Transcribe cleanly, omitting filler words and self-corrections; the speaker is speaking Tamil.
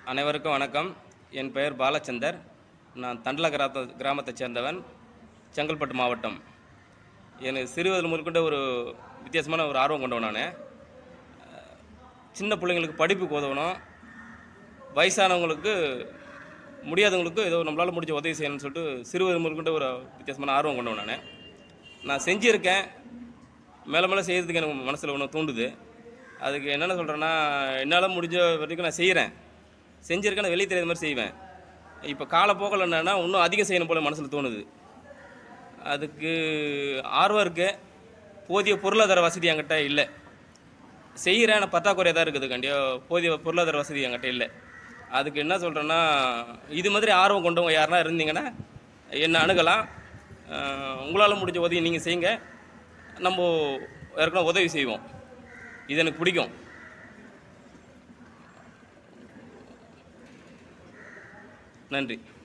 அனைவருக்கும் வணக்கம். என் பெயர் பாலச்சந்தர். நான் தண்டல கிராமத்தைச் சேர்ந்தவன், செங்கல்பட்டு மாவட்டம். எனக்கு சிறுவயது முதற்கொண்டு ஒரு வித்தியாசமான ஒரு ஆர்வம் கொண்டவன். நான் சின்ன பிள்ளைங்களுக்கு படிப்புக்கு உதவணும், வயசானவங்களுக்கு முடியாதவங்களுக்கு ஏதோ நம்மளால் முடிஞ்ச உதவி செய்யணும்னு சொல்லிட்டு சிறுவயது முதற்கொண்டு ஒரு வித்தியாசமான ஆர்வம் கொண்டவன். நான் செஞ்சுருக்கேன், மேலே மேலே செய்கிறதுக்கு எனக்கு மனசில் ஒன்று தூண்டுது. அதுக்கு என்னென்ன சொல்கிறேன்னா, என்னால் முடிஞ்ச வரைக்கும் நான் செய்கிறேன், செஞ்சுருக்கேன், நான் வெளியே தெரியாத மாதிரி செய்வேன். இப்போ காலப்போக்கில் என்னென்னா இன்னும் அதிகம் செய்யணும் போல மனசில் தோணுது. அதுக்கு ஆர்வம் இருக்குது. போதிய பொருளாதார வசதி என்கிட்ட இல்லை. செய்கிறேன், ஆனால் பற்றாக்குறையாக தான் இருக்குது. கண்டிப்பாக போதிய பொருளாதார வசதி என்கிட்ட இல்லை. அதுக்கு என்ன சொல்கிறேன்னா, இது மாதிரி ஆர்வம் கொண்டவங்க யாருன்னா இருந்தீங்கன்னா என்னை அணுகலாம். உங்களால் முடிஞ்ச உதவி நீங்கள் செய்யுங்க, நம்ம யாருக்குன்னா உதவி செய்வோம். இது எனக்கு பிடிக்கும். நன்றி.